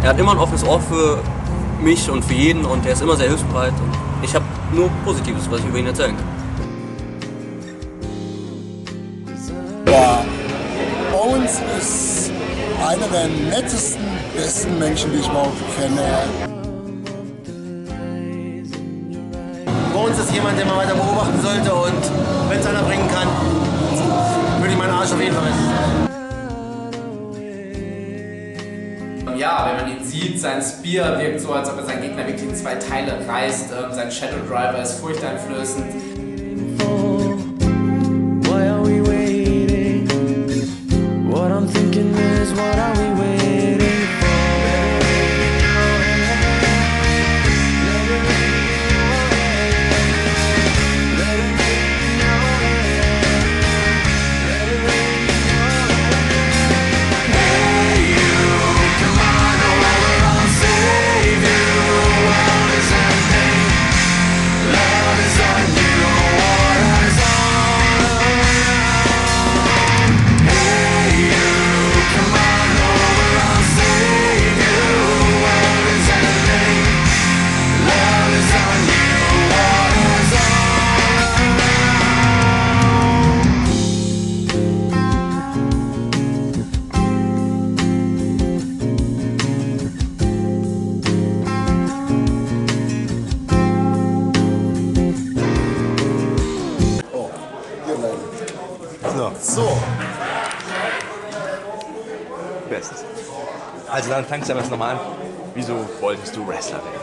er hat immer ein offenes Ohr für mich und für jeden und er ist immer sehr hilfsbereit. Und ich habe nur Positives, was ich über ihn erzählen kann. Ja, Bruns ist einer der nettesten, besten Menschen, die ich überhaupt kenne. Bruns ist jemand, den man weiter beobachten sollte und wenn es einer bringen kann, würde ich meinen Arsch auf jeden Fall messen. Ja, wenn man ihn sieht, sein Spear wirkt so, als ob er seinen Gegner wirklich in 2 Teile reißt. Sein Shadow Driver ist furchteinflößend. So. Best. Also dann fangst du aber jetzt nochmal an. Wieso wolltest du Wrestler werden?